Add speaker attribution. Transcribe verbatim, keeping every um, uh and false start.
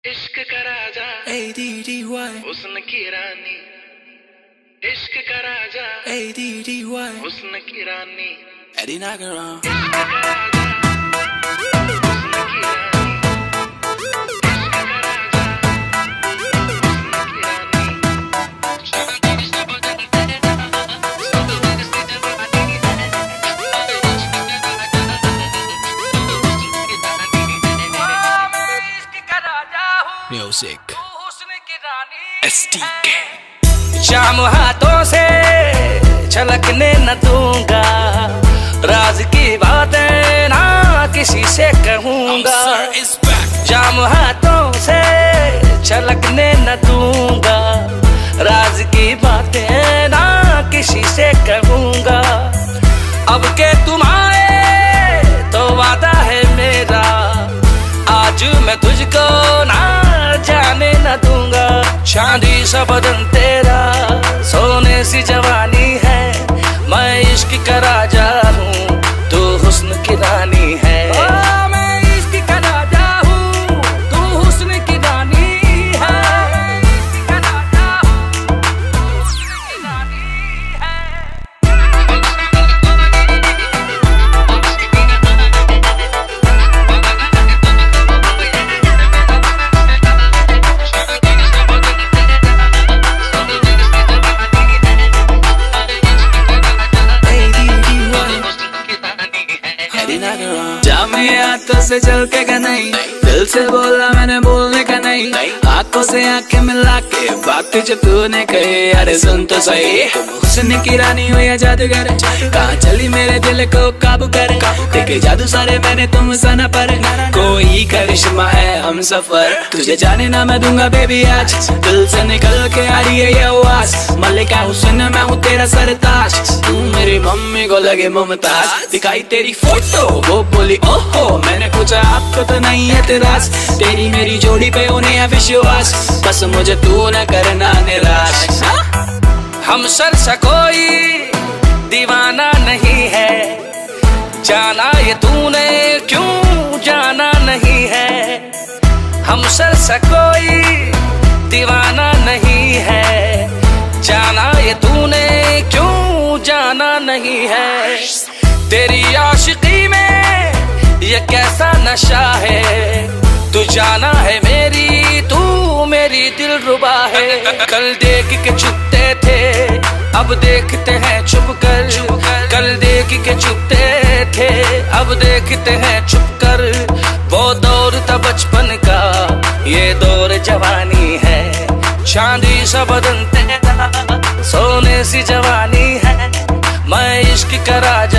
Speaker 1: इश्क का राजा
Speaker 2: A D D Y
Speaker 1: हुस्न की रानी, इश्क का राजा
Speaker 2: A D D Y
Speaker 1: हुस्न की रानी,
Speaker 2: Eddie Nagaran
Speaker 1: इश्क का राजा हुस्न की रानी, इश्क का राजा हुस्न की रानी।
Speaker 2: Music
Speaker 1: हुस्न की रानी
Speaker 2: S T K
Speaker 1: शाम हाथों से छलकने न दूंगा, राज की बातें ना किसी से कहूंगा। शाम हाथों से छलकने न दूंगा, राज की बातें ना किसी से कहूंगा। अब के तुम आए तो वादा है मेरा, आज मैं तुझको ना जाने न दूंगा। चांदी सा बदन तेरा, सोने सी जवानी है, मैं इश्क का राजा हूँ, तू हुस्न की रानी है। ओ, मैं इश्क का राजा हूँ, तू हुस्न की रानी है। इश्क का राजा हूँ, तू हुस्न की रानी है।
Speaker 2: जामे हाथों से चल के का नहीं, दिल से बोला मैंने बोलने का नहीं, आंखों से आंखें मिला के बातें जो तूने कही, अरे सुन तो सही। हुस्न की रानी हो या जादूगर, कहाँ चली मेरे दिल को काबू कर, देखे जादू सारे मैंने तुम सना पर, कोई करिश्मा है हम सफर, तुझे जाने ना मैं दूंगा बेबी आज, दिल से निकल के आ रही है ये आवाज, मल्लिका हुस्न मैं हूँ तेरा सरताज, तू मेरी मम्मी को लगे मुमताज, दिखाई तेरी फोटो वो बोली ओहो, मैंने पूछा आपको तो नहीं है तेराज, तेरी मेरी जोड़ी पे उन्हें है विश्वास, बस मुझे तू न करना निराश।
Speaker 1: हम सर सा कोई दीवाना नहीं है, जाना ये तूने क्यों जाना नहीं है। हम सर सा कोई दीवाना नहीं है, जाना ये तूने क्यों जाना नहीं है। तेरी आशिकी में ये कैसा नशा है, तू जाना है मेरी, तू मेरी दिलरुबा है। कल देख के छुपते थे, अब देखते हैं छुप कर, कल देख के छुपते थे, अब देखते हैं छुप कर। वो दौर था बचपन का, ये दौर जवानी है, चांदी सा बदन तेरा, सोने सी जवानी है, मैं इश्क का राजा